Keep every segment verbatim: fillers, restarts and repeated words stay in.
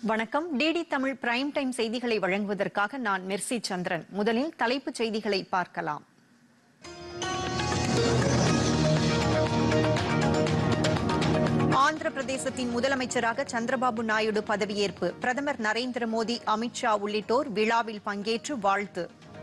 வணக்கம். DD Tamil prime time செய்திகளை வழங்குவதற்காக நான் மெர்சி சந்திரன். முதலில் தலைப்புச் செய்திகளை பார்க்கலாம். ஆந்திர பிரதேசத்தின் முதலமைச்சராக சந்திரபாபு நாயுடு பதவியேற்பு. பிரதமர் நரேந்திர மோடி, அமித்ஷா உள்ளிட்டோர் விழாவில் பங்கேற்று வாழ்த்து.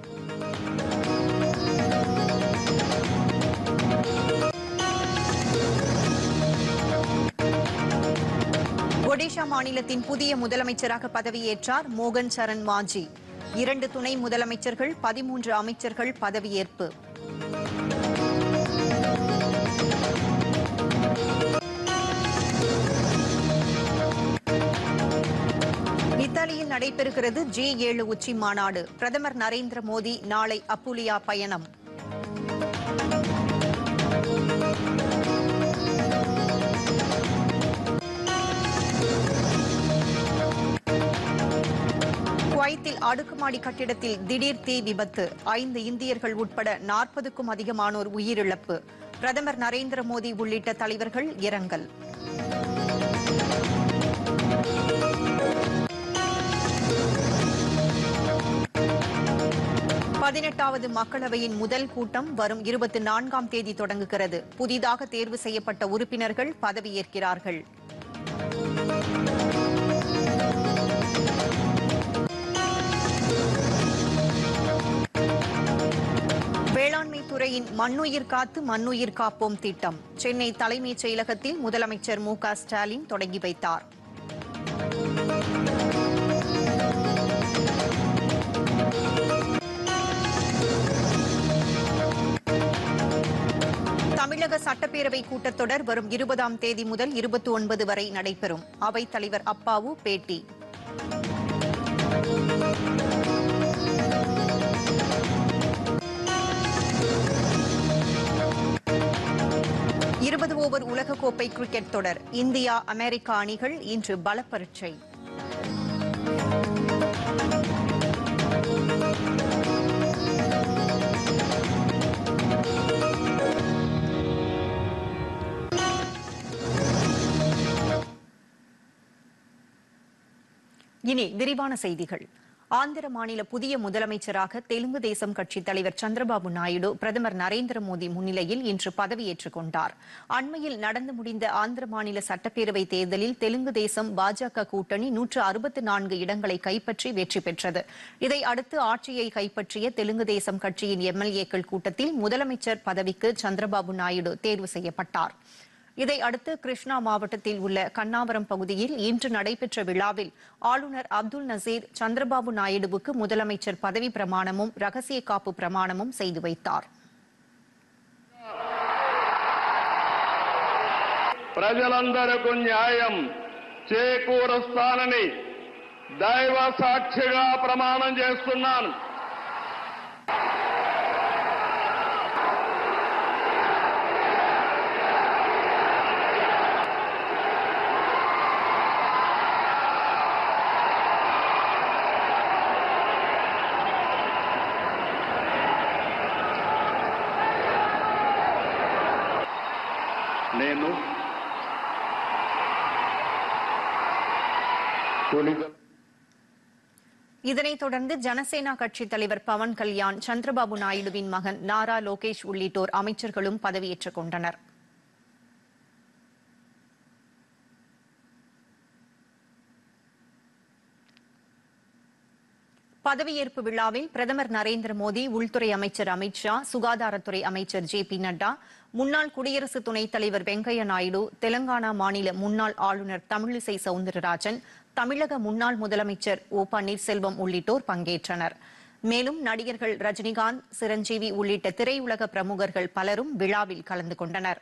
ஒடிஷா மாநிலத்தின் புதிய முதலமைச்சராக பதவியேற்றார் மோகன் சரண் மாஜி. இரண்டு துணை முதலமைச்சர்கள், பதிமூன்று அமைச்சர்கள் பதவியேற்பு. இத்தாலியில் நடைபெறுகிறது ஜி ஏழு உச்சி மாநாடு. பிரதமர் நரேந்திர மோடி நாளை அப்புலியா பயணம். குவைத்தில் அடுக்குமாடி கட்டிடத்தில் திடீர் தீ விபத்து. ஐந்து இந்தியர்கள் உட்பட நாற்பதுக்கும் அதிகமானோர் உயிரிழப்பு. பிரதமர் நரேந்திர மோடி உள்ளிட்ட தலைவர்கள் இரங்கல். பதினெட்டாவது மக்களவையின் முதல் கூட்டம் வரும் இருபத்தி நான்காம் தேதி தொடங்குகிறது. புதிதாக தேர்வு செய்யப்பட்ட உறுப்பினர்கள் பதவியேற்கிறார்கள். வேளாண்மை துறையின் மண்ணுயிர் காத்து மண்ணுயிர் காப்போம் திட்டம் சென்னை தலைமைச் செயலகத்தில் முதலமைச்சர் மு க ஸ்டாலின் தொடங்கி வைத்தார். தமிழக சட்டப்பேரவை கூட்டத்தொடர் வரும் இருபதாம் தேதி முதல் இருபத்தி ஒன்பது வரை நடைபெறும். அவைத் தலைவர் அப்பாவு பேட்டி. இருபது ஓவர் உலகக்கோப்பை கிரிக்கெட் தொடர். இந்தியா அமெரிக்கா அணிகள் இன்று பலப்பரீட்சை. இனி விரிவான செய்திகள். ஆந்திர மாநில புதிய முதலமைச்சராக தெலுங்கு தேசம் கட்சித் தலைவர் சந்திரபாபு நாயுடு பிரதமர் நரேந்திர மோடி முன்னிலையில் இன்று பதவியேற்றுக் கொண்டார். அண்மையில் நடந்து முடிந்த ஆந்திர மாநில சட்டப்பேரவை தேர்தலில் தெலுங்கு தேசம் பாஜக கூட்டணி நூற்று அறுபத்தி நான்கு இடங்களை கைப்பற்றி வெற்றி பெற்றது. இதை அடுத்து ஆட்சியை கைப்பற்றிய தெலுங்கு தேசம் கட்சியின் எம்எல்ஏக்கள் கூட்டத்தில் முதலமைச்சர் பதவிக்கு சந்திரபாபு நாயுடு தேர்வு செய்யப்பட்டார். இதை அடுத்து கிருஷ்ணா மாவட்டத்தில் உள்ள கண்ணாவரம் பகுதியில் இன்று நடைபெற்ற விழாவில் ஆளுநர் அப்துல் நசீர் சந்திரபாபு நாயுடுவுக்கு முதலமைச்சர் பதவி பிரமாணமும் ரகசிய காப்பு பிரமாணமும் செய்து வைத்தார். ప్రజలందరకు న్యాయం చేకూరుస్తానని దైవ సాక్షిగా ప్రమాణం చేస్తున్నాను. నేను இதனைத் தொடர்ந்து ஜனசேனா கட்சித் தலைவர் பவன் கல்யாண், சந்திரபாபு நாயுடுவின் மகன் நாரா லோகேஷ் உள்ளிட்டோர் அமைச்சர்களும் பதவியேற்றுக் கொண்டனர். பதவியேற்பு விழாவில் பிரதமர் நரேந்திர மோடி, உள்துறை அமைச்சர் அமித்ஷா, சுகாதாரத்துறை அமைச்சர் ஜே பி நட்டா, முன்னாள் குடியரசு துணைத் தலைவர் வெங்கையா நாயுடு, தெலங்கானா மாநில முன்னாள் ஆளுநர் தமிழிசை சவுந்தரராஜன், தமிழக முன்னாள் முதலமைச்சர் ஓ பன்னீர்செல்வம் உள்ளிட்டோர் பங்கேற்றனர். மேலும் நடிகர்கள் ரஜினிகாந்த், சிரஞ்சீவி உள்ளிட்ட திரையுலக பிரமுகர்கள் பலரும் விழாவில் கலந்து கொண்டனர்.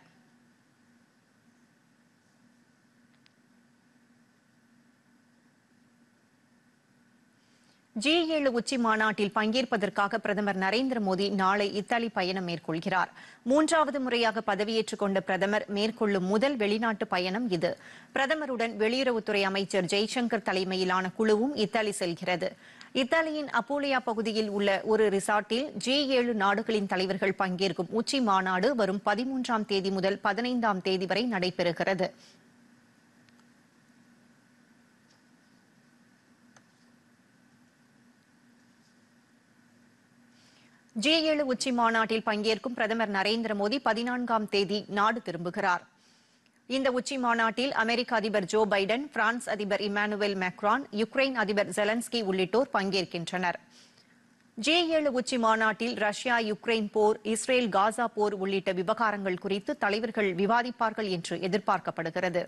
ஜி ஏழு உச்சி மாநாட்டில் பங்கேற்பதற்காக பிரதமர் நரேந்திர மோடி நாளை இத்தாலி பயணம் மேற்கொள்கிறார். மூன்றாவது முறையாக பதவியேற்றுக் கொண்ட பிரதமர் மேற்கொள்ளும் முதல் வெளிநாட்டு பயணம் இது. பிரதமருடன் வெளியுறவுத்துறை அமைச்சர் ஜெய்சங்கர் தலைமையிலான குழுவும் இத்தாலி செல்கிறது. இத்தாலியின் அப்புலியா பகுதியில் உள்ள ஒரு ரிசார்ட்டில் ஜி ஏழு நாடுகளின் தலைவர்கள் பங்கேற்கும் உச்சி மாநாடு வரும் பதிமூன்றாம் தேதி முதல் பதினைந்தாம் தேதி வரை நடைபெறுகிறது. ஜி ஏழு உச்சி மாநாட்டில் பங்கேற்கும் பிரதமர் நரேந்திர மோடி பதினான்காம் தேதி நாடு திரும்புகிறார். இந்த உச்சி மாநாட்டில் அமெரிக்க அதிபர் ஜோ பைடன், பிரான்ஸ் அதிபர் இமானுவேல் மேக்ரான், யுக்ரைன் அதிபர் ஜெலன்ஸ்கி உள்ளிட்டோர் பங்கேற்கின்றனர். ஜி ஏழு உச்சி மாநாட்டில் ரஷ்யா யுக்ரைன் போர், இஸ்ரேல் காசா போர் உள்ளிட்ட விவகாரங்கள் குறித்து தலைவர்கள் விவாதிப்பார்கள் என்று எதிர்பார்க்கப்படுகிறது.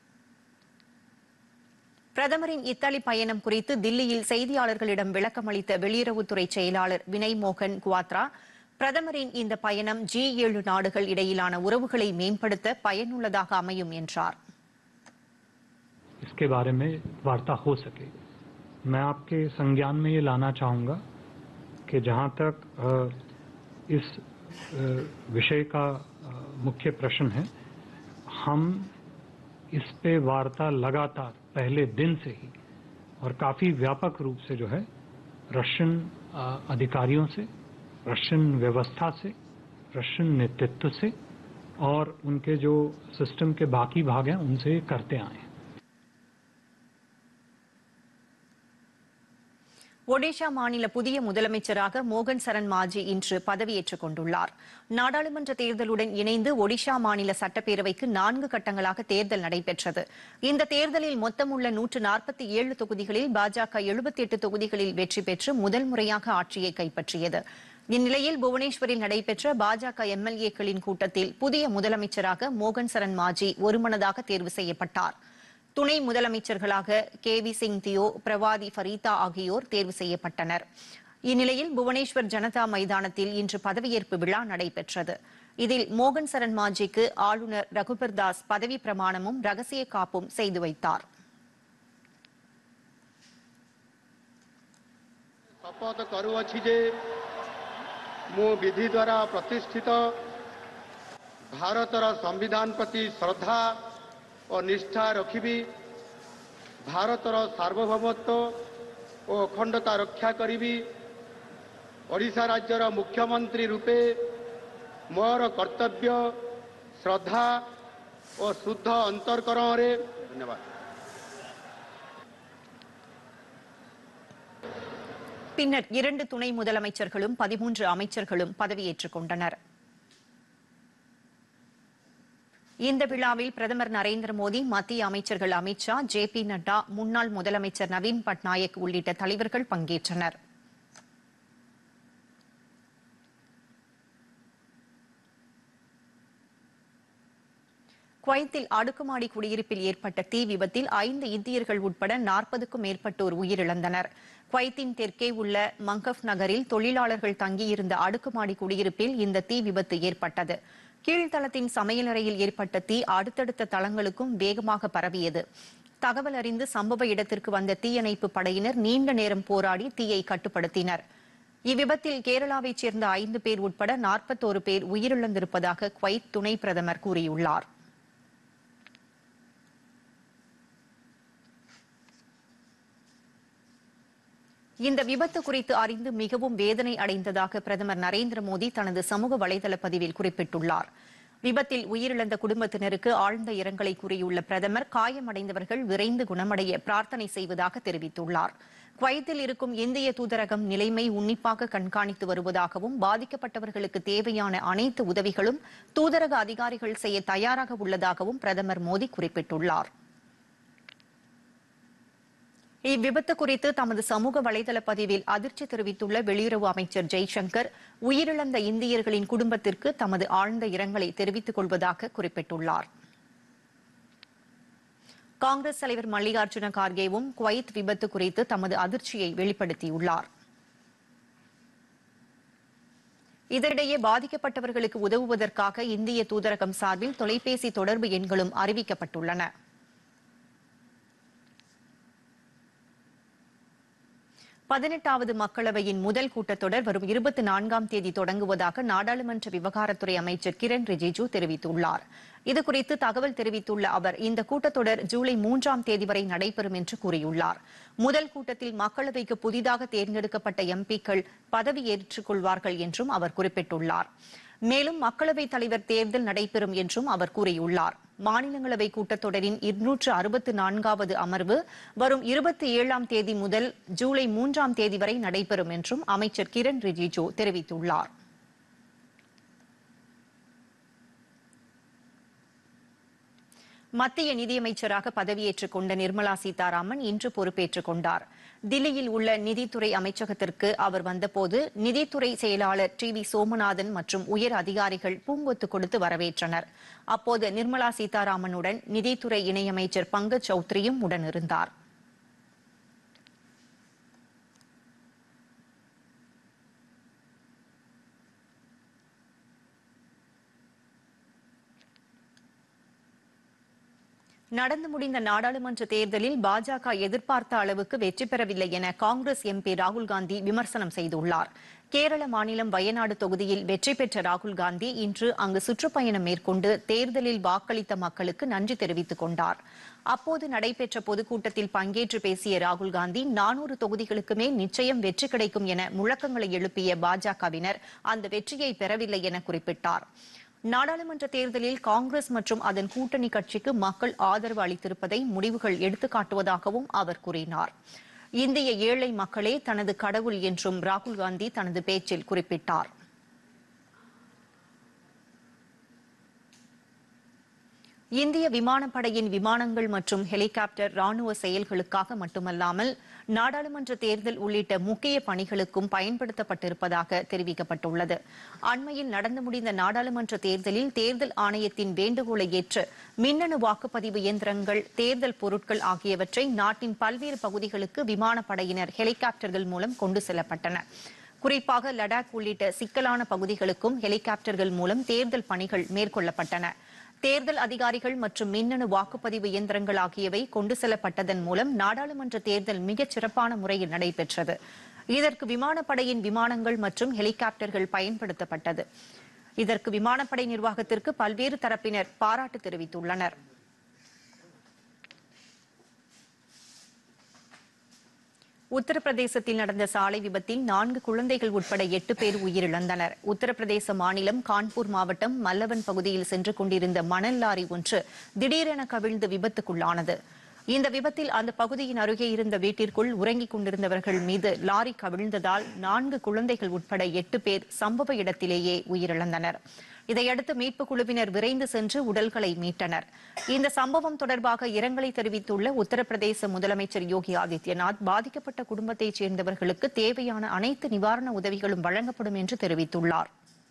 பிரதமரின் இத்தாலி பயணம் குறித்து தில்லியில் செய்தியாளர்களிடம் விளக்கமளித்த வெளியுறவுத்துறை செயலாளர் வினய் மோகன் குவாத்ரா, பிரதமரின் இந்த பயணம் ஜி ஏழு நாடுகள் இடையிலான உறவுகளை மேம்படுத்த பயனுள்ளதாக அமையும் என்றார். इसके बारे में वार्ता हो सके, मैं आपके संज्ञान में ये लाना चाहूँगा कि जहाँ तक इस विषय का मुख्य प्रश्न है, हम इस पे वार्ता लगातार पहले दिन से ही और काफ़ी व्यापक रूप से जो है रशियन अधिकारियों से, रशियन व्यवस्था से, रशियन नेतृत्व से और उनके जो सिस्टम के बाकी भाग हैं उनसे करते आए हैं. ஒடிஷா மாநில புதிய முதலமைச்சராக மோகன் சரண் மாஜி இன்று பதவியேற்றுக் கொண்டுள்ளார். நாடாளுமன்ற தேர்தலுடன் இணைந்து ஒடிஷா மாநில சட்டப்பேரவைக்கு நான்கு கட்டங்களாக தேர்தல் நடைபெற்றது. இந்த தேர்தலில் மொத்தமுள்ள நூற்று நாற்பத்தி ஏழு தொகுதிகளில் பாஜக எழுபத்தி எட்டு தொகுதிகளில் வெற்றி பெற்று முதல் முறையாக ஆட்சியை கைப்பற்றியது. இந்நிலையில் புவனேஸ்வரில் நடைபெற்ற பாஜக எம்எல்ஏக்களின் கூட்டத்தில் புதிய முதலமைச்சராக மோகன் சரண் மாஜி ஒருமனதாக தேர்வு செய்யப்பட்டார். துணை முதலமைச்சர்களாக கே வி சிங் தியோ, பிரவாதி ஃபரீதா ஆகியோர் தேர்வு செய்யப்பட்டனர். இந்நிலையில் புவனேஸ்வர் ஜனதா மைதானத்தில் இன்று பதவியேற்பு விழா நடைபெற்றது. இதில் மோகன் சரண் மாஜிக்கு ஆளுநர் ரகுபர் தாஸ் பதவி பிரமாணமும் ரகசிய காப்பும் செய்து வைத்தார். ଶପଥ କରୁଅଛି ଯେ ମୁଁ ବିଧି ଦ୍ୱାରା ପ୍ରତିଷ୍ଠିତ ଭାରତର ସମ୍ବିଧାନ ପ୍ରତି ଶ୍ରଦ୍ଧା ଓ ନିଷ୍ଠା ରଖିବି, ଭାରତର ସାର୍ବଭୌମତ୍ୱ ଓ ଅଖଣ୍ଡତା ରକ୍ଷା କରିବି, ଓଡ଼ିଶା ରାଜ୍ୟର ମୁଖ୍ୟମନ୍ତ୍ରୀ ରୂପେ ମୋର କର୍ତ୍ତବ୍ୟ ଶ୍ରଦ୍ଧା ଓ ଶୁଦ୍ଧ ଅନ୍ତଃକରଣରେ ଧନ୍ୟବାଦ பின்னர் இரண்டு துணை முதலமைச்சர்களும் பதிமூன்று அமைச்சர்களும் பதவியேற்றுக் கொண்டனர். இந்த விழாவில் பிரதமர் நரேந்திர மோடி, மத்திய அமைச்சர்கள் அமித் ஷா, ஜே பி நட்டா, முன்னாள் முதலமைச்சர் நவீன் பட்நாயக் உள்ளிட்ட தலைவர்கள் பங்கேற்றனர். குவைத்தில் அடுக்குமாடி குடியிருப்பில் ஏற்பட்ட தீ விபத்தில் ஐந்து இந்தியர்கள் உட்பட நாற்பதுக்கும் மேற்பட்டோர் உயிரிழந்தனர். குவைத்தின் தெற்கே உள்ள மங்கப் நகரில் தொழிலாளர்கள் தங்கியிருந்த அடுக்குமாடி குடியிருப்பில் இந்த தீ விபத்து ஏற்பட்டது. கீழ்த்தளத்தின் சமையலறையில் ஏற்பட்ட தீ அடுத்தடுத்த தளங்களுக்கும் வேகமாக பரவியது. தகவல் அறிந்து சம்பவ இடத்திற்கு வந்த தீயணைப்பு படையினர் நீண்ட நேரம் போராடி தீயை கட்டுப்படுத்தினர். இவ்விபத்தில் கேரளாவைச் சேர்ந்த ஐந்து பேர் உட்பட நாற்பத்தோரு பேர் உயிரிழந்திருப்பதாக குவைத் துணை பிரதமர் கூறியுள்ளார். இந்த விபத்து குறித்து அறிந்து மிகவும் வேதனை அடைந்ததாக பிரதமர் நரேந்திர மோடி தனது சமூக வலைதள பதிவில் குறிப்பிட்டுள்ளார். விபத்தில் உயிரிழந்த குடும்பத்தினருக்கு ஆழ்ந்த இரங்கலை கூறியுள்ள பிரதமர், காயமடைந்தவர்கள் விரைந்து குணமடைய பிரார்த்தனை செய்வதாக தெரிவித்துள்ளார். குவைத்தில் இருக்கும் இந்திய தூதரகம் நிலைமை உன்னிப்பாக கண்காணித்து வருவதாகவும், பாதிக்கப்பட்டவர்களுக்கு தேவையான அனைத்து உதவிகளும் தூதரக அதிகாரிகள் செய்ய தயாராக உள்ளதாகவும் பிரதமர் மோடி குறிப்பிட்டுள்ளார். இவ்விபத்து குறித்து தமது சமூக வலைதள பதிவில் அதிர்ச்சி தெரிவித்துள்ள வெளியுறவு அமைச்சர் ஜெய்சங்கர், உயிரிழந்த இந்தியர்களின் குடும்பத்திற்கு தமது ஆழ்ந்த இரங்கலை தெரிவித்துக் கொள்வதாக குறிப்பிட்டுள்ளார். காங்கிரஸ் தலைவர் மல்லிகார்ஜுன கார்கேவும் குவைத் விபத்து குறித்து தமது அதிர்ச்சியை வெளிப்படுத்தியுள்ளார். இதனிடையே பாதிக்கப்பட்டவர்களுக்கு உதவுவதற்காக இந்திய தூதரகம் சார்பில் தொலைபேசி தொடர்பு எண்களும் அறிவிக்கப்பட்டுள்ளன. பதினெட்டாவது மக்களவையின் முதல் கூட்டத்தொடர் வரும் இருபத்தி நான்காம் தேதி தொடங்குவதாக நாடாளுமன்ற விவகாரத்துறை அமைச்சர் கிரண் ரிஜிஜு தெரிவித்துள்ளார். இதுகுறித்து தகவல் தெரிவித்துள்ள அவர், இந்த கூட்டத்தொடர் ஜூலை மூன்றாம் தேதி வரை நடைபெறும் என்று கூறியுள்ளார். முதல் கூட்டத்தில் மக்களவைக்கு புதிதாக தேர்ந்தெடுக்கப்பட்ட எம்பிக்கள் பதவியேற்றுக் கொள்வார்கள் என்றும் அவர் குறிப்பிட்டுள்ளார். மேலும் மக்களவைத் தலைவர் தேர்தல் நடைபெறும் என்றும் அவர் கூறியுள்ளார். மாநிலங்களவை கூட்டத்தொடரின் இருநூற்று அறுபத்து நான்காவது அமர்வு வரும் இருபத்தி ஏழாம் தேதி முதல் ஜூலை மூன்றாம் தேதி வரை நடைபெறும் என்றும் அமைச்சர் கிரண் ரிஜிஜு தெரிவித்துள்ளார். மத்திய நிதியமைச்சராக பதவியேற்றுக் கொண்ட நிர்மலா சீதாராமன் இன்று பொறுப்பேற்றுக் கொண்டார். தில்லியில் உள்ள நிதித்துறை அமைச்சகத்திற்கு அவர் வந்தபோது நிதித்துறை செயலாளர் டி வி சோமநாதன் மற்றும் உயர் அதிகாரிகள் பூங்கொத்து கொடுத்து வரவேற்றனர். அப்போது நிர்மலா சீதாராமனுடன் நிதித்துறை இணையமைச்சர் பங்கஜ் சௌத்ரியும் உடனிருந்தார். நடந்து முடிந்த நாடாளுமன்ற தேர்தலில் பாஜக எதிர்பார்த்த அளவுக்கு வெற்றி பெறவில்லை என காங்கிரஸ் எம்பி ராகுல் காந்தி விமர்சனம் செய்துள்ளார். கேரள மாநிலம் வயநாடு தொகுதியில் வெற்றி பெற்ற ராகுல் காந்தி இன்று அங்கு சுற்றுப்பயணம் மேற்கொண்டு தேர்தலில் வாக்களித்த மக்களுக்கு நன்றி தெரிவித்துக் கொண்டார். அப்போது நடைபெற்ற பொதுக்கூட்டத்தில் பங்கேற்று பேசிய ராகுல் காந்தி நானூறு தொகுதிகளுக்கு மேல் நிச்சயம் வெற்றி கிடைக்கும் என முழக்கங்களை எழுப்பிய பாஜகவினர் அந்த வெற்றியை பெறவில்லை என குறிப்பிட்டார். நாடாளுமன்ற தேர்தலில் காங்கிரஸ் மற்றும் அதன் கூட்டணி கட்சிக்கு மக்கள் ஆதரவு அளித்திருப்பதை முடிவுகள் எடுத்துக்காட்டுவதாகவும் அவர் கூறினார். இந்திய ஏழை மக்களே தனது கடவுள் என்றும் ராகுல் காந்தி தனது பேச்சில் குறிப்பிட்டார். இந்திய விமானப்படையின் விமானங்கள் மற்றும் ஹெலிகாப்டர் ராணுவ செயல்களுக்காக மட்டுமல்லாமல் நாடாளுமன்ற தேர்தல் உள்ளிட்ட முக்கிய பணிகளுக்கும் பயன்படுத்தப்பட்டிருப்பதாக தெரிவிக்கப்பட்டுள்ளது. அண்மையில் நடந்து முடிந்த நாடாளுமன்ற தேர்தலில் தேர்தல் ஆணையத்தின் வேண்டுகோளை ஏற்று மின்னணு வாக்குப்பதிவு இயந்திரங்கள், தேர்தல் பொருட்கள் ஆகியவற்றை நாட்டின் பல்வேறு பகுதிகளுக்கு விமானப்படையினர் ஹெலிகாப்டர்கள் மூலம் கொண்டு செல்லப்பட்டன. குறிப்பாக லடாக் உள்ளிட்ட சிக்கலான பகுதிகளுக்கும் ஹெலிகாப்டர்கள் மூலம் தேர்தல் பணிகள் மேற்கொள்ளப்பட்டன. தேர்தல் அதிகாரிகள் மற்றும் மின்னணு வாக்குப்பதிவு இயந்திரங்கள் ஆகியவை கொண்டு செல்லப்பட்டதன் மூலம் நாடாளுமன்ற தேர்தல் மிகச் சிறப்பான முறையில் நடைபெற்றது. இதற்கு விமானப்படையின் விமானங்கள் மற்றும் ஹெலிகாப்டர்கள் பயன்படுத்தப்பட்டது. இதற்கு விமானப்படை நிர்வாகத்திற்கு பல்வேறு தரப்பினர் பாராட்டு தெரிவித்துள்ளனர். உத்தரப்பிரதேசத்தில் நடந்த சாலை விபத்தில் நான்கு குழந்தைகள் உட்பட எட்டு பேர் உயிரிழந்தனர். உத்தரப்பிரதேச மாநிலம் கான்பூர் மாவட்டம் மல்லவன் பகுதியில் சென்று கொண்டிருந்த மணல் லாரி ஒன்று திடீரென கவிழ்ந்து விபத்துக்குள்ளானது. இந்த விபத்தில் அந்த பகுதியின் அருகே இருந்த வீட்டிற்குள் உறங்கிக் கொண்டிருந்தவர்கள் மீது லாரி கவிழ்ந்ததால் நான்கு குழந்தைகள் உட்பட எட்டு பேர் சம்பவ இடத்திலேயே உயிரிழந்தனர். இதையடுத்து மீட்புக் குழுவினர் விரைந்து சென்று உடல்களை மீட்டனர். இந்த சம்பவம் தொடர்பாக இரங்கலை தெரிவித்துள்ள உத்தரப்பிரதேச முதலமைச்சர் யோகி ஆதித்யநாத், பாதிக்கப்பட்ட குடும்பத்தைச் சேர்ந்தவர்களுக்கு தேவையான அனைத்து நிவாரண உதவிகளும் வழங்கப்படும் என்று தெரிவித்துள்ளார்.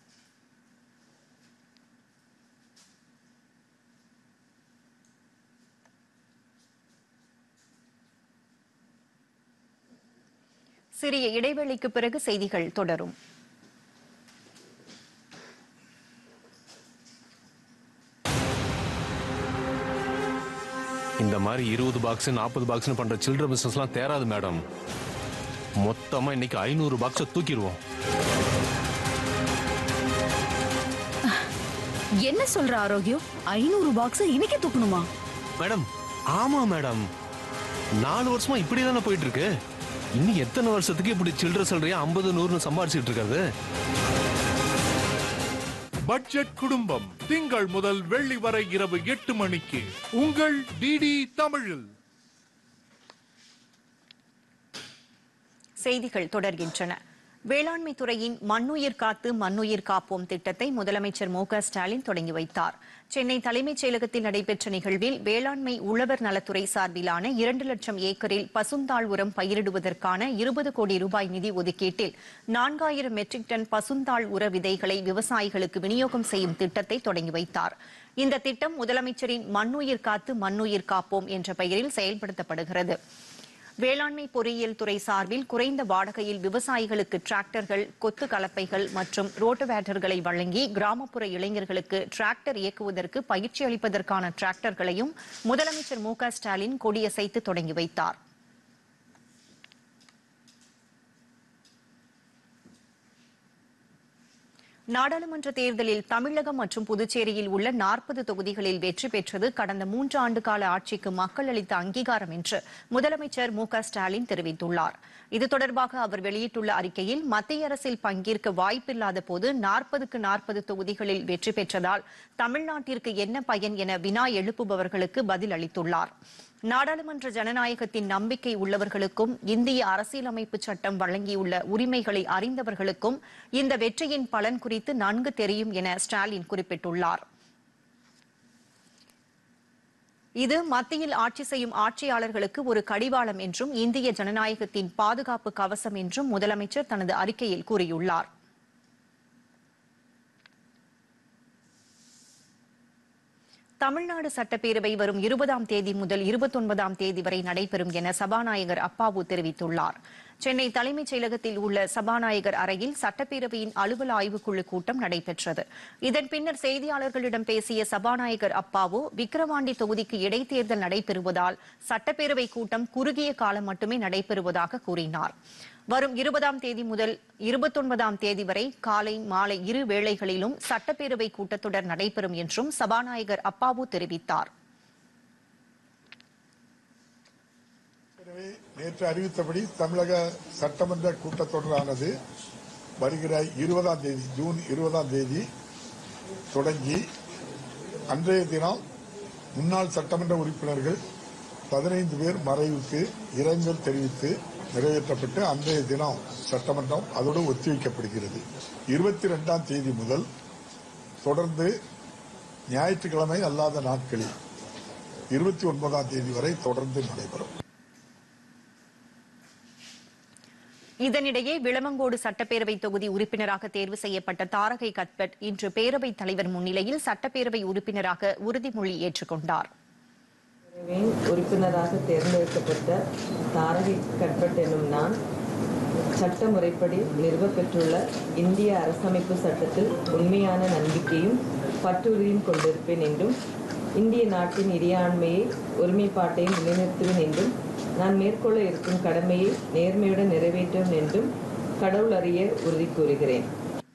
சிறிய இடைவெளிக்கு பிறகு செய்திகள் தொடரும். இந்த மாதிரி இருபது பாக்ஸ் நாற்பது பாக்ஸ் பண்ற சில்லற பிசினஸ்லாம் தேராது மேடம். மொத்தமா இன்னைக்கு ஐநூறு பாக்ஸ தூக்கிடுவோம். என்ன சொல்ற ஆரோக்கியம்? ஐநூறு பாக்ஸ் இன்னைக்கு தூக்கணுமா? மேடம் ஆமா மேடம், நாலு வருஷமா இப்படி தானே போயிட்டு இருக்கு. இன்னும் எத்தனை வருஷத்துக்கு இப்படி சில்லற சொல்றியா ஐம்பது நூறுன்னு சம்பாதிச்சுட்டு இருக்காது? பட்ஜெட் குடும்பம் திங்கள் முதல் வெள்ளி வரை இரவு எட்டு மணிக்கு உங்கள் டிடி தமிழில். செய்திகள் தொடர்கின்றன. வேளாண்மை துறையின் மண்ணுயிர் காத்து மண்ணுயிர் காப்போம் திட்டத்தை முதலமைச்சர் மு க ஸ்டாலின் தொடங்கி வைத்தார். சென்னை தலைமைச் செயலகத்தில் நடைபெற்ற நிகழ்வில் வேளாண்மை உழவர் நலத்துறை சார்பிலான இரண்டு லட்சம் ஏக்கரில் பசுந்தாள் உரம் பயிரிடுவதற்கான இருபது கோடி ரூபாய் நிதி ஒதுக்கீட்டில் நான்காயிரம் மெட்ரிக் டன் பசுந்தாள் உர விதைகளை விவசாயிகளுக்கு விநியோகம் செய்யும் திட்டத்தை தொடங்கி வைத்தார். இந்த திட்டம் முதலமைச்சரின் மண்ணுயிர் காத்து மண்ணுயிர் காப்போம் என்ற பெயரில் செயல்படுத்தப்படுகிறது. வேளாண்மை பொறியியல் துறை சார்பில் குறைந்த வாடகையில் விவசாயிகளுக்கு டிராக்டர்கள், கொத்து கலப்பைகள் மற்றும் ரோட்டோவேட்டர்களை வழங்கி கிராமப்புற இளைஞர்களுக்கு டிராக்டர் இயக்குவதற்கு பயிற்சி அளிப்பதற்கான டிராக்டர்களையும் முதலமைச்சர் மு க ஸ்டாலின் கொடியசைத்து தொடங்கி வைத்தார். நாடாளுமன்ற தேர்தலில் தமிழகம் மற்றும் புதுச்சேரியில் உள்ள நாற்பது தொகுதிகளில் வெற்றி பெற்றது கடந்த மூன்று ஆண்டு கால ஆட்சிக்கு மக்கள் அளித்த அங்கீகாரம் என்று முதலமைச்சர் மு க ஸ்டாலின் தெரிவித்துள்ளார். இது தொடர்பாக அவர் வெளியிட்டுள்ள அறிக்கையில் மத்திய அரசில் பங்கேற்க வாய்ப்பில்லாத போது நாற்பதுக்கு நாற்பது தொகுதிகளில் வெற்றி பெற்றதால் தமிழ்நாட்டிற்கு என்ன பயன் என வினா எழுப்புபவர்களுக்கு பதில் அளித்துள்ளார். நாடாளுமன்ற ஜனநாயகத்தின் நம்பிக்கை உள்ளவர்களுக்கும் இந்திய அரசியலமைப்பு சட்டம் வழங்கியுள்ள உரிமைகளை அறிந்தவர்களுக்கும் இந்த வெற்றியின் பலன் குறித்து நன்கு தெரியும் என ஸ்டாலின் குறிப்பிட்டுள்ளார். இது மத்தியில் ஆட்சி செய்யும் ஆட்சியாளர்களுக்கு ஒரு கடிவாளம் என்றும் இந்திய ஜனநாயகத்தின் பாதுகாப்பு கவசம் என்றும் முதலமைச்சர் தனது அறிக்கையில் கூறியுள்ளார். தமிழ்நாடு சட்டப்பேரவை வரும் இருபதாம் தேதி முதல் இருபத்தொன்பதாம் தேதி வரை நடைபெறும் என சபாநாயகர் அப்பாவு தெரிவித்துள்ளார். சென்னை தலைமைச் செயலகத்தில் உள்ள சபாநாயகர் அறையில் சட்டப்பேரவையின் அலுவல் ஆய்வுக்குழு கூட்டம் நடைபெற்றது. இதன் பின்னர் செய்தியாளர்களிடம் பேசிய சபாநாயகர் அப்பாவு, விக்கிரவாண்டி தொகுதிக்கு இடைத்தேர்தல் நடைபெறுவதால் சட்டப்பேரவை கூட்டம் குறுகிய காலம் மட்டுமே நடைபெறுவதாக கூறினார். வரும் இருபதாம் தேதி முதல் இருபத்தொன்பதாம் தேதி வரை காலை மாலை இரு வேளைகளிலும் சட்டப்பேரவை கூட்டத்தொடர் நடைபெறும் என்றும் சபாநாயகர் அப்பாவு தெரிவித்தார். நேற்று அறிவித்தபடி தமிழக சட்டமன்ற கூட்டத்தொடரானது வருகிற இருபதாம் தேதி ஜூன் இருபதாம் தேதி தொடங்கி அன்றைய தினம் முன்னாள் சட்டமன்ற உறுப்பினர்கள் பதினைந்து பேர் மறைவுக்கு இரங்கல் தெரிவித்து நிறைவேற்றப்பட்டு அன்றைய தினம் சட்டமன்றம் அதோடு ஒத்திவைக்கப்படுகிறது. இருபத்தி இரண்டாம் தேதி முதல் தொடர்ந்து ஞாயிற்றுக்கிழமை அல்லாத நாட்களில் இருபத்தி ஒன்பதாம் தேதி வரை தொடர்ந்து நடைபெறும். இதனிடையே விளவங்கோடு சட்டப்பேரவை தொகுதி உறுப்பினராக தேர்வு செய்யப்பட்ட தாரகை கத்பட் இன்று பேரவைத் தலைவர் முன்னிலையில் சட்டப்பேரவை உறுப்பினராக உறுதிமொழி ஏற்றுக்கொண்டார். உறுப்பினராக தேர்ந்தெடுக்கப்பட்ட தாரகை கட்பட் எனும் நான் சட்ட முறைப்படி நிறுவப்பெற்றுள்ள இந்திய அரசமைப்பு சட்டத்தில் உண்மையான நம்பிக்கையும் பற்றுறுதியும் கொண்டிருப்பேன் என்றும் இந்திய நாட்டின் இறையாண்மையை ஒருமைப்பாட்டையும் நிலைநிறுத்துவேன் என்றும் நான் மேற்கொள்ள இருக்கும் கடமையை நேர்மையுடன் நிறைவேற்றும் என்றும் கடவுள் அறிய உறுதி கூறுகிறேன்.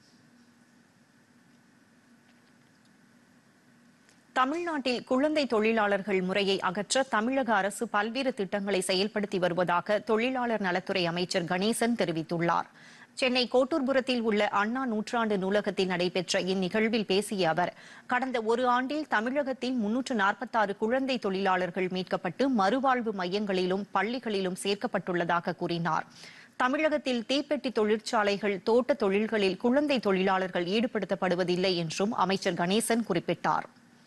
தமிழ்நாட்டில் குழந்தை தொழிலாளர்கள் முறையை அகற்ற தமிழக அரசு பல்வேறு திட்டங்களை செயல்படுத்தி வருவதாக தொழிலாளர் நலத்துறை அமைச்சர் கணேசன் தெரிவித்துள்ளார். சென்னை கோட்டூர்புரத்தில் உள்ள அண்ணா நூற்றாண்டு நூலகத்தில் நடைபெற்ற இந்நிகழ்வில் பேசிய அவர், கடந்த ஒரு ஆண்டில் தமிழகத்தில் முன்னூற்று நாற்பத்தாறு குழந்தை தொழிலாளர்கள் மீட்கப்பட்டு மறுவாழ்வு மையங்களிலும் பள்ளிகளிலும் சேர்க்கப்பட்டுள்ளதாக கூறினார். தமிழகத்தில் தீப்பெட்டி தொழிற்சாலைகள், தோட்ட தொழில்களில் குழந்தை தொழிலாளர்கள் ஈடுபடுத்தப்படுவதில்லை என்றும் அமைச்சர் கணேசன் குறிப்பிட்டார்.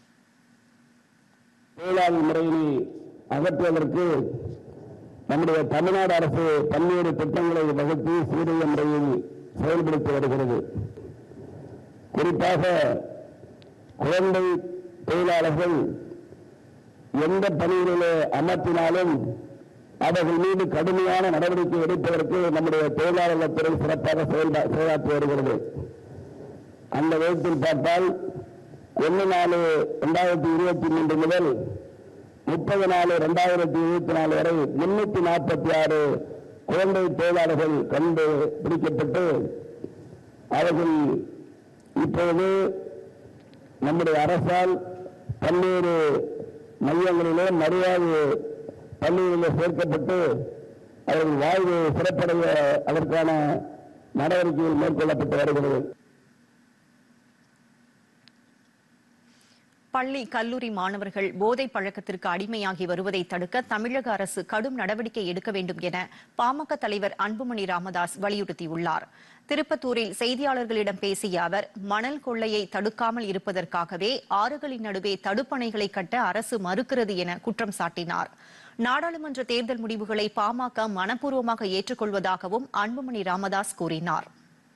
தொழிலாளர் முறையினை அகற்றுவதற்கு நம்முடைய தமிழ்நாடு அரசு பல்வேறு திட்டங்களை வகுத்து சீரிய முறையில் செயல்படுத்தி வருகிறது. குறிப்பாக குழந்தை தொழிலாளர்கள் எந்த பணிகளிலே அமர்த்தினாலும் அவர்கள் மீது கடுமையான நடவடிக்கை எடுப்பதற்கு நம்முடைய தொழிலாளர் துறை சிறப்பாக செயலாற்றி வருகிறது. அந்த விதத்தில் பார்த்தால் ஒன்று நாலு இரண்டாயிரத்தி இருபத்தி மூன்று முதல் முப்பது நாலு இரண்டாயிரத்தி இருபத்தி நாலு வரை முன்னூத்தி நாற்பத்தி ஆறு குழந்தை தொழிலாளர்கள் கண்டு பிடிக்கப்பட்டு அவர்கள் இப்போது நம்முடைய அரசால் பல்வேறு மையங்களிலே மறுவாழ்வு பள்ளிகளிலே சேர்க்கப்பட்டு அவர்கள் வாழ்வு சிறப்படைய அதற்கான நடவடிக்கைகள் மேற்கொள்ளப்பட்டு வருகிறது. பள்ளி கல்லூரி மாணவர்கள் போதை பழக்கத்திற்கு அடிமையாகி வருவதை தடுக்க தமிழக அரசு கடும் நடவடிக்கை எடுக்க வேண்டும் என பாமக தலைவர் அன்புமணி ராமதாஸ் வலியுறுத்தியுள்ளார். திருப்பத்தூரில் செய்தியாளர்களிடம் பேசிய அவர், மணல் கொள்ளையை தடுக்காமல் இருப்பதற்காகவே ஆறுகளின் நடுவே தடுப்பணைகளை கட்ட அரசு மறுக்கிறது என குற்றம் சாட்டினார். நாடாளுமன்ற தேர்தல் முடிவுகளை பாமக மனப்பூர்வமாக ஏற்றுக்கொள்வதாகவும் அன்புமணி ராமதாஸ் கூறினார்.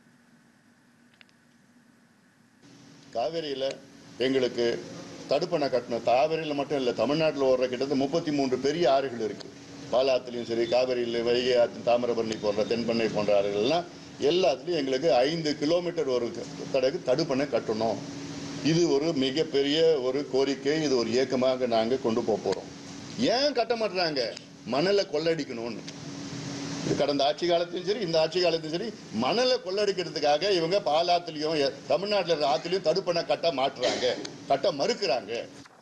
காவிரியில எங்களுக்கு தடுப்பணை கட்டணும். காவிரியில் மட்டும் இல்லை, தமிழ்நாட்டில் ஓடுற கிட்டத்தட்ட முப்பத்தி மூன்று பெரிய ஆறுகள் இருக்கு. பாலாத்துலையும் சரி, காவிரியில் வைகை ஆற்று, தாமிரபரணி போன்ற தென்பண்ணை போன்ற ஆறுகள்லாம் எல்லாத்துலேயும் எங்களுக்கு ஐந்து கிலோமீட்டர் ஒரு தடவை தடுப்பணை கட்டணும். இது ஒரு மிகப்பெரிய ஒரு கோரிக்கை, இது ஒரு இயக்கமாக நாங்கள் கொண்டு போக போகிறோம். ஏன் கட்ட மாட்டுறாங்க? மணலை கொள்ளடிக்கணும்னு. கடந்த ஆட்சி காலத்திலும் சரி இந்த ஆட்சி காலத்திலும் சரி மணலை கொள்ளடிக்கிறதுக்காக இவங்க பாலாத்திலையும் தமிழ்நாட்டில் இருக்கிற ஆத்திலையும் தடுப்பணை கட்ட மாற்றுறாங்க, கட்ட மறுக்கிறாங்க.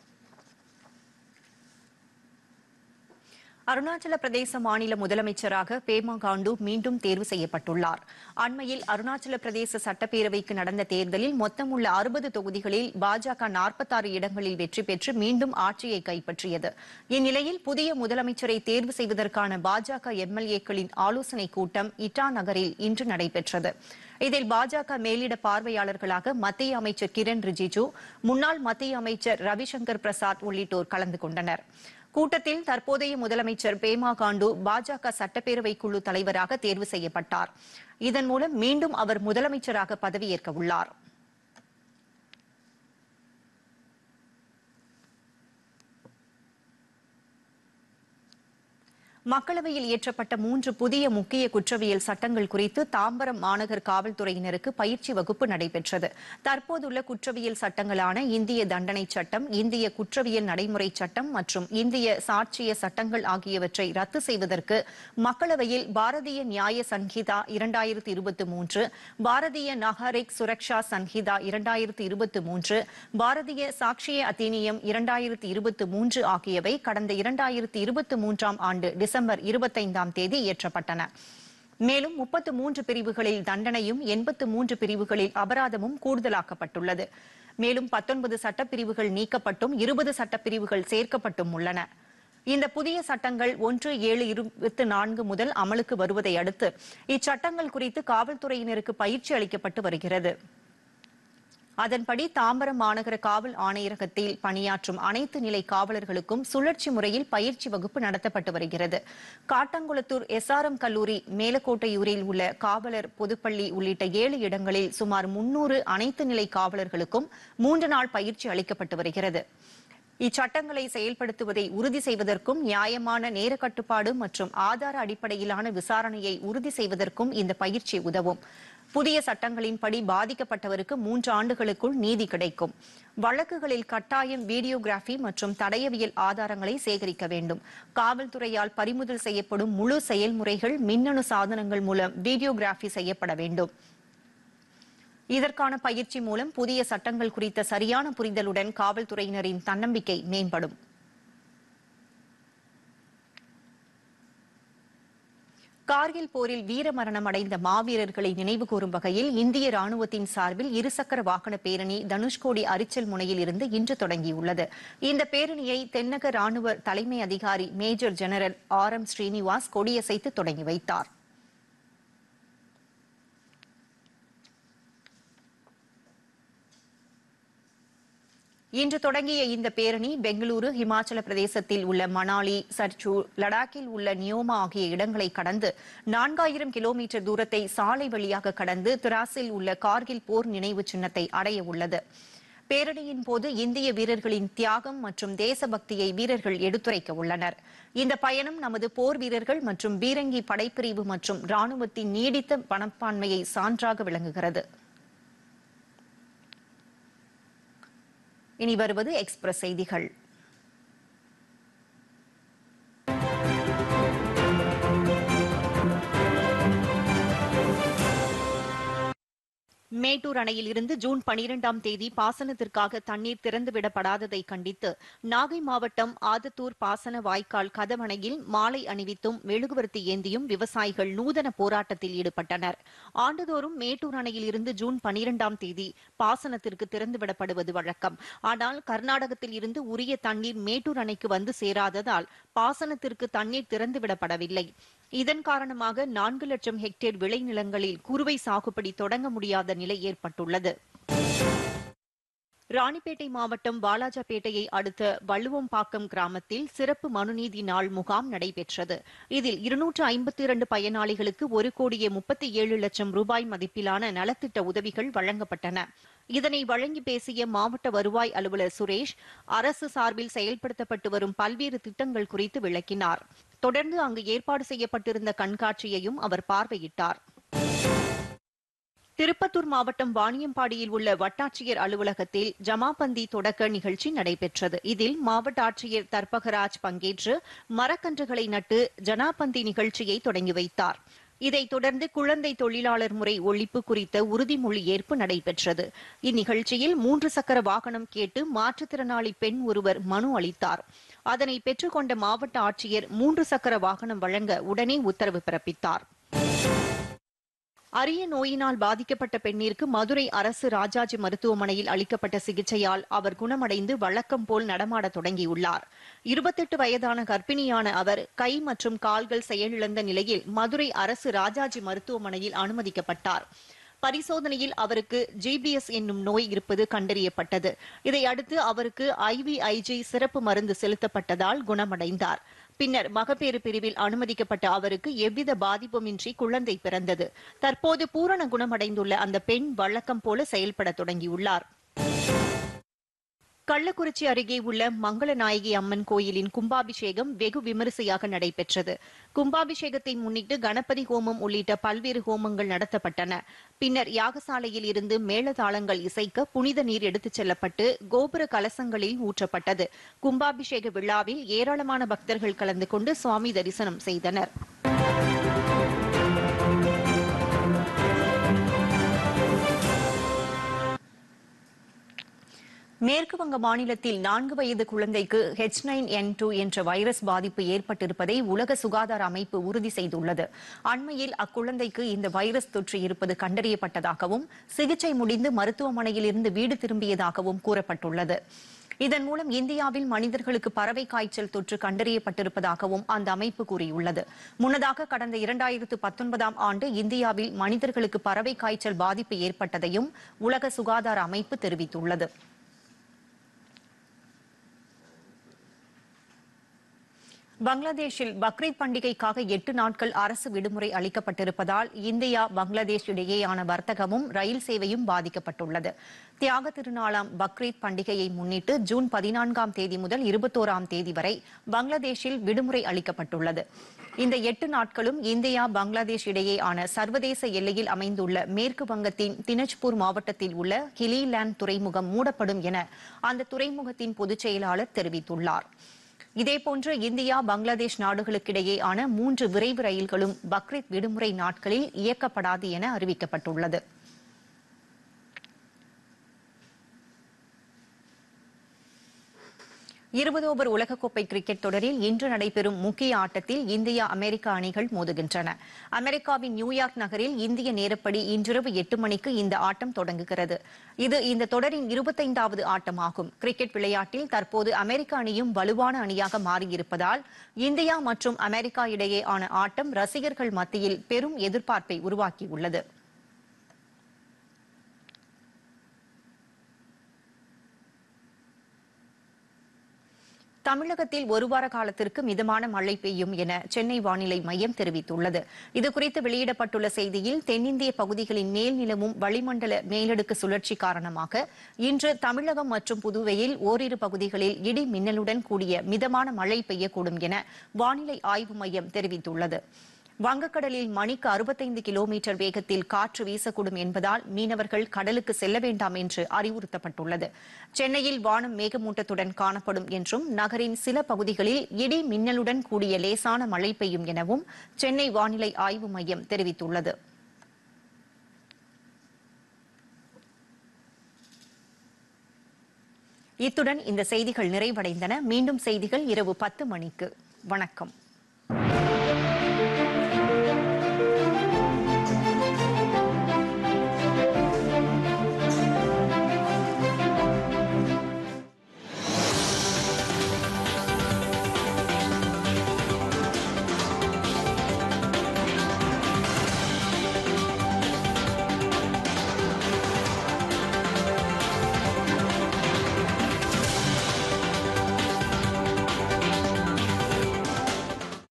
அருணாச்சல பிரதேச மாநில முதலமைச்சராக பேமா காண்டு மீண்டும் தேர்வு செய்யப்பட்டுள்ளார். அண்மையில் அருணாச்சல பிரதேச சட்டப்பேரவைக்கு நடந்த தேர்தலில் மொத்தம் உள்ள அறுபது தொகுதிகளில் பாஜக நாற்பத்தாறு இடங்களில் வெற்றி பெற்று மீண்டும் ஆட்சியை கைப்பற்றியது. இந்நிலையில் புதிய முதலமைச்சரை தேர்வு செய்வதற்கான பாஜக எம்எல்ஏக்களின் ஆலோசனைக் கூட்டம் இட்டா நகரில் இன்று நடைபெற்றது. இதில் பாஜக மேலிட பார்வையாளர்களாக மத்திய அமைச்சர் கிரண் ரிஜிஜு, முன்னாள் மத்திய அமைச்சர் ரவிசங்கர் பிரசாத் உள்ளிட்டோர் கலந்து கொண்டனர். கூட்டத்தில் தற்போதைய முதலமைச்சர் பேமா காண்டு பாஜக சட்டப்பேரவை குழு தலைவராக தேர்வு செய்யப்பட்டார். இதன் மூலம் மீண்டும் அவர் முதலமைச்சராக பதவியேற்க உள்ளார். மக்களவையில் இயற்றப்பட்ட மூன்று புதிய முக்கிய குற்றவியல் சட்டங்கள் குறித்து தாம்பரம் மாநகர் காவல்துறையினருக்கு பயிற்சி வகுப்பு நடைபெற்றது. தற்போதுள்ள குற்றவியல் சட்டங்களான இந்திய தண்டனை சட்டம், இந்திய குற்றவியல் நடைமுறை சட்டம் மற்றும் இந்திய சாட்சிய சட்டங்கள் ஆகியவற்றை ரத்து செய்வதற்கு மக்களவையில் பாரதிய நியாய சன்ஹிதா இரண்டாயிரத்தி இருபத்தி மூன்று, பாரதிய நாகரிக் சுரக்ஷா சன்ஹிதா இரண்டாயிரத்தி இருபத்தி மூன்று, பாரதிய சாட்சிய அதிநியம் இரண்டாயிரத்தி இருபத்தி மூன்று ஆகியவை கடந்த இரண்டாயிரத்தி இருபத்தி மூன்றாம் ஆண்டு டிசம்பர் இருபத்தைந்தாம் தேதி இயற்றப்பட்டன. மேலும் முப்பத்து மூன்று பிரிவுகளில் தண்டனையும் எண்பத்து மூன்று பிரிவுகளில் அபராதமும் கூடுதலாக்கப்பட்டுள்ளது. மேலும் பத்தொன்பது சட்டப்பிரிவுகள் நீக்கப்பட்டும் இருபது சட்டப்பிரிவுகள் சேர்க்கப்பட்டும் உள்ளன. இந்த புதிய சட்டங்கள் ஒன்று ஏழு இருபத்தி நான்கு முதல் அமலுக்கு வருவதை அடுத்து இச்சட்டங்கள் குறித்து காவல்துறையினருக்கு பயிற்சி அளிக்கப்பட்டு வருகிறது. அதன்படி தாம்பரம் மாநகர காவல் ஆணையரகத்தில் பணியாற்றும் அனைத்து நிலை காவலர்களுக்கும் சுழற்சி முறையில் பயிற்சி வகுப்பு நடத்தப்பட்டு வருகிறது. காட்டங்குளத்தூர் எஸ்ஆர்எம் கல்லூரி, மேலக்கோட்டையூரில் உள்ள காவலர் பொதுப்பள்ளி உள்ளிட்ட ஏழு இடங்களில் சுமார் முன்னூறு அனைத்து நிலை காவலர்களுக்கும் மூன்று நாள் பயிற்சி அளிக்கப்பட்டு வருகிறது. இச்சட்டங்களை செயல்படுத்துவதை உறுதி செய்வதற்கும் நியாயமான நேர கட்டுப்பாடு மற்றும் ஆதார அடிப்படையிலான விசாரணையை உறுதி செய்வதற்கும் இந்த பயிற்சி உதவும். புதிய சட்டங்களின்படி பாதிக்கப்பட்டவருக்கு மூன்று ஆண்டுகளுக்குள் நீதி கிடைக்கும். வழக்குகளில் கட்டாயம் வீடியோகிராபி மற்றும் தடயவியல் ஆதாரங்களை சேகரிக்க வேண்டும். காவல்துறையால் பறிமுதல் செய்யப்படும் முழு செயல்முறைகள் மின்னணு சாதனங்கள் மூலம் வீடியோகிராபி செய்யப்பட வேண்டும். இதற்கான பயிற்சி மூலம் புதிய சட்டங்கள் குறித்த சரியான புரிதலுடன் காவல்துறையினரின் தன்னம்பிக்கை மேம்படும். கார்கில் போரில் வீரமரணம் அடைந்த மாவீரர்களை நினைவுகூரும் வகையில் இந்திய ராணுவத்தின் சார்பில் இருசக்கர வாகன பேரணி தனுஷ்கோடி அரிச்சல் முனையில் இருந்து இன்று தொடங்கியுள்ளது. இந்த பேரணியை தென்னக ராணுவ தலைமை அதிகாரி major general R M Srinivas கொடியசைத்து தொடங்கி வைத்தார். இன்று தொடங்கிய இந்த பேரணி பெங்களூரு, இமாச்சல பிரதேசத்தில் உள்ள மணாலி, சர்ச்சூர், லடாக்கில் உள்ள நியோமா ஆகிய இடங்களை கடந்து நான்காயிரம் கிலோமீட்டர் தூரத்தை சாலை வழியாக கடந்து திராஸில் உள்ள கார்கில் போர் நினைவு சின்னத்தை அடைய உள்ளது. பேரணியின் போது இந்திய வீரர்களின் தியாகம் மற்றும் தேசபக்தியை வீரர்கள் எடுத்துரைக்க உள்ளனர். இந்த பயணம் நமது போர் வீரர்கள் மற்றும் பீரங்கி படைப்பிரிவு மற்றும் ராணுவத்தின் நீடித்த மனப்பான்மையை சான்றாக விளங்குகிறது. இனி வருவது எக்ஸ்பிரஸ் செய்திகள். மேட்டூர் அணையில் இருந்து ஜூன் பனிரெண்டாம் தேதி பாசனத்திற்காக தண்ணீர் திறந்துவிடப்படாததை கண்டித்து நாகை மாவட்டம் ஆதத்தூர் பாசன வாய்க்கால் கதவணையில் மாலை அணிவித்தும் மெழுகுவர்த்தி ஏந்தியும் விவசாயிகள் நூதன போராட்டத்தில் ஈடுபட்டனர். ஆண்டுதோறும் மேட்டூர் அணையில் இருந்து ஜூன் பனிரெண்டாம் தேதி பாசனத்திற்கு திறந்துவிடப்படுவது வழக்கம். ஆனால் கர்நாடகத்தில் இருந்து உரிய தண்ணீர் மேட்டூர் அணைக்கு வந்து சேராததால் பாசனத்திற்கு தண்ணீர் திறந்துவிடப்படவில்லை. இதன் காரணமாக நான்கு லட்சம் ஹெக்டேர் விளைநிலங்களில் குறுவை சாகுபடி தொடங்க முடியாத நிலை ஏற்பட்டுள்ளது. ராணிப்பேட்டை மாவட்டம் வாலாஜாபேட்டையை அடுத்த வள்ளுவம்பாக்கம் கிராமத்தில் சிறப்பு மனுநீதி நாள் முகாம் நடைபெற்றது. இதில் இருநூற்று ஐம்பத்தி இரண்டு பயனாளிகளுக்கு ஒரு கோடியே முப்பத்தி ஏழு லட்சம் ரூபாய் மதிப்பிலான நலத்திட்ட உதவிகள் வழங்கப்பட்டன. இதனை வழங்கி பேசிய மாவட்ட வருவாய் அலுவலர் சுரேஷ், அரசு சார்பில் செயல்படுத்தப்பட்டு வரும் பல்வேறு திட்டங்கள் குறித்து விளக்கினார். தொடர்ந்து அங்கு ஏற்பாடு செய்யப்பட்டிருந்த கண்காட்சியையும் அவர் பார்வையிட்டார். திருப்பத்தூர் மாவட்டம் வாணியம்பாடியில் உள்ள வட்டாட்சியர் அலுவலகத்தில் ஜமாபந்தி தொடக்க நிகழ்ச்சி நடைபெற்றது. இதில் மாவட்ட ஆட்சியர் தர்பகராஜ் பங்கேற்று மரக்கன்றுகளை நட்டு ஜனாபந்தி நிகழ்ச்சியை தொடங்கி வைத்தார். இதைத் தொடர்ந்து குழந்தை தொழிலாளர் முறை ஒழிப்பு குறித்த உறுதிமொழி ஏற்பு நடைபெற்றது. இந்நிகழ்ச்சியில் மூன்று சக்கர வாகனம் கேட்டு மாற்றுத்திறனாளி பெண் ஒருவர் மனு அளித்தார். அதனை பெற்றுக்கொண்ட மாவட்ட ஆட்சியர் மூன்று சக்கர வாகனம் வழங்க உடனே உத்தரவு பிறப்பித்தார். அரிய நோயினால் பாதிக்கப்பட்ட பெண்ணிற்கு மதுரை அரசு ராஜாஜி மருத்துவமனையில் அளிக்கப்பட்ட சிகிச்சையால் அவர் குணமடைந்து வழக்கம் போல் நடமாட தொடங்கியுள்ளார். இருபத்தெட்டு வயதான கர்ப்பிணியான அவர் கை மற்றும் கால்கள் செயலிழந்த நிலையில் மதுரை அரசு ராஜாஜி மருத்துவமனையில் அனுமதிக்கப்பட்டார். பரிசோதனையில் அவருக்கு ஜிபிஎஸ் என்னும் நோய் இருப்பது கண்டறியப்பட்டது. இதையடுத்து அவருக்கு ஐவிஐஜி சிறப்பு மருந்து செலுத்தப்பட்டதால் குணமடைந்தார். பின்னர் மகப்பேறு பிரிவில் அனுமதிக்கப்பட்ட அவருக்கு எவ்வித பாதிப்புமின்றி குழந்தை பிறந்தது. தற்போது பூரண குணமடைந்துள்ள அந்த பெண் வழக்கம் போல செயல்பட தொடங்கியுள்ளார். கள்ளக்குறிச்சி அருகே உள்ள மங்களநாயகி அம்மன் கோயிலின் கும்பாபிஷேகம் வெகு விமரிசையாக நடைபெற்றது. கும்பாபிஷேகத்தை முன்னிட்டு கணபதி ஹோமம் உள்ளிட்ட பல்வேறு ஹோமங்கள் நடத்தப்பட்டன. பின்னர் யாகசாலையில் இருந்து மேளதாளங்கள் இசைக்க புனித நீர் எடுத்துச் செல்லப்பட்டு கோபுர கலசங்களில் ஊற்றப்பட்டது. கும்பாபிஷேக விழாவில் ஏராளமான பக்தர்கள் கலந்து கொண்டு சுவாமி தரிசனம் செய்தனர். மேற்குவங்க மாநிலத்தில் நான்கு வயது குழந்தைக்கு ஹெச் நைன் என் டூ என்ற வைரஸ் பாதிப்பு ஏற்பட்டிருப்பதை உலக சுகாதார அமைப்பு உறுதி செய்துள்ளது. அண்மையில் அக்குழந்தைக்கு இந்த வைரஸ் தொற்று இருப்பது கண்டறியப்பட்டதாகவும் சிகிச்சை முடிந்து மருத்துவமனையில் இருந்து வீடு திரும்பியதாகவும் கூறப்பட்டுள்ளது. இதன் மூலம் இந்தியாவில் மனிதர்களுக்கு பறவை காய்ச்சல் தொற்று கண்டறியப்பட்டிருப்பதாகவும் அந்த அமைப்பு கூறியுள்ளது. முன்னதாக கடந்த இரண்டாயிரத்து பத்தொன்பதாம் ஆண்டு இந்தியாவில் மனிதர்களுக்கு பறவை காய்ச்சல் பாதிப்பு ஏற்பட்டதையும் உலக சுகாதார அமைப்பு தெரிவித்துள்ளது. பங்களாதேஷில் பக்ரீத் பண்டிகைக்காக எட்டு நாட்கள் அரசு விடுமுறை அளிக்கப்பட்டிருப்பதால் இந்தியா பங்களாதேஷ் இடையேயான வர்த்தகமும் ரயில் சேவையும் பாதிக்கப்பட்டுள்ளது. தியாக திருநாளாம் பக்ரீத் பண்டிகையை முன்னிட்டு ஜூன் பதினான்காம் தேதி முதல் இருபத்தோராம் தேதி வரை பங்களாதேஷில் விடுமுறை அளிக்கப்பட்டுள்ளது. இந்த எட்டு நாட்களும் இந்தியா பங்களாதேஷ் இடையேயான சர்வதேச எல்லையில் அமைந்துள்ள மேற்கு வங்கத்தின் தினஜ்பூர் மாவட்டத்தில் உள்ள ஹிலிலேண்ட் துறைமுகம் மூடப்படும் என அந்த துறைமுகத்தின் பொதுச் செயலாளர் தெரிவித்துள்ளார். இதேபோன்று இந்தியா பங்களாதேஷ் நாடுகளுக்கிடையேயான மூன்று விரைவு ரயில்களும் பக்ரீத் விடுமுறை நாட்களில் இயக்கப்படாது என அறிவிக்கப்பட்டுள்ளது. இருபது ஓவர் உலகக்கோப்பை கிரிக்கெட் தொடரில் இன்று நடைபெறும் முக்கிய ஆட்டத்தில் இந்தியா அமெரிக்கா அணிகள் மோதுகின்றன. அமெரிக்காவின் நியூயார்க் நகரில் இந்திய நேரப்படி இன்றிரவு எட்டு மணிக்கு இந்த ஆட்டம் தொடங்குகிறது. இது இந்த தொடரின் இருபத்தைந்தாவது ஆட்டமாகும். கிரிக்கெட் விளையாட்டில் தற்போது அமெரிக்க அணியும் வலுவான அணியாக மாறியிருப்பதால் இந்தியா மற்றும் அமெரிக்கா இடையேயான ஆட்டம் ரசிகர்கள் மத்தியில் பெரும் எதிர்பார்ப்பை உருவாக்கியுள்ளது. தமிழகத்தில் ஒருவார காலத்திற்கு மிதமான மழை பெய்யும் என சென்னை வானிலை மையம் தெரிவித்துள்ளது. இதுகுறித்து வெளியிடப்பட்டுள்ள செய்தியில் தென்னிந்திய பகுதிகளின் மேல் நிலவும் வளிமண்டல மேலடுக்கு சுழற்சி காரணமாக இன்று தமிழகம் மற்றும் புதுவையில் ஓரிரு பகுதிகளில் இடி மின்னலுடன் கூடிய மிதமான மழை பெய்யக்கூடும் என வானிலை ஆய்வு மையம் தெரிவித்துள்ளது. வங்கக்கடலில் மணிக்கு அறுபத்தைந்து கிலோமீட்டர் வேகத்தில் காற்று வீசக்கூடும் என்பதால் மீனவர்கள் கடலுக்கு செல்ல வேண்டாம் என்று அறிவுறுத்தப்பட்டுள்ளது. சென்னையில் வானம் மேகமூட்டத்துடன் காணப்படும் என்றும் நகரின் சில பகுதிகளில் இடி மின்னலுடன் கூடிய லேசான மழை பெய்யும் எனவும் சென்னை வானிலை ஆய்வு மையம் தெரிவித்துள்ளது. இத்துடன் இந்த செய்திகள் நிறைவடைந்தன. மீண்டும் செய்திகள் இரவு பத்து மணிக்கு. வணக்கம்.